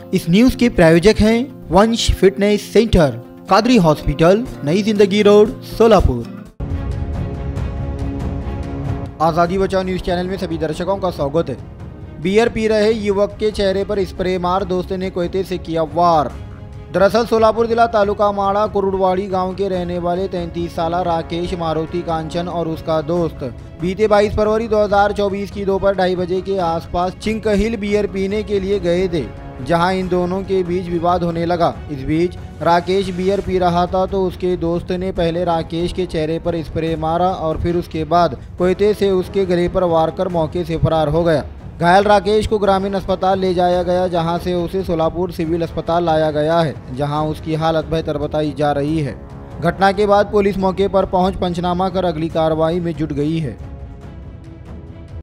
इस न्यूज के प्रायोजक हैं वंश फिटनेस सेंटर, कादरी हॉस्पिटल, नई जिंदगी रोड, सोलापुर। आजादी बचाओ न्यूज चैनल में सभी दर्शकों का स्वागत है। बियर पी रहे युवक के चेहरे पर स्प्रे मार दोस्त ने कोयते से किया वार। दरअसल सोलापुर जिला तालुका माड़ा कुरुड़वाड़ी गांव के रहने वाले 33 साल राकेश मारुति कांचन और उसका दोस्त बीते 22 फरवरी 2024 की दोपहर 2:30 बजे के आसपास चिंकहिल बियर पीने के लिए गए थे, जहां इन दोनों के बीच विवाद होने लगा। इस बीच राकेश बियर पी रहा था तो उसके दोस्त ने पहले राकेश के चेहरे पर स्प्रे मारा और फिर उसके बाद कोयते से उसके गले पर वार कर मौके से फरार हो गया। घायल राकेश को ग्रामीण अस्पताल ले जाया गया, जहां से उसे सोलापुर सिविल अस्पताल लाया गया है, जहां उसकी हालत बेहतर बताई जा रही है। घटना के बाद पुलिस मौके पर पहुंच पंचनामा कर अगली कार्रवाई में जुट गई है।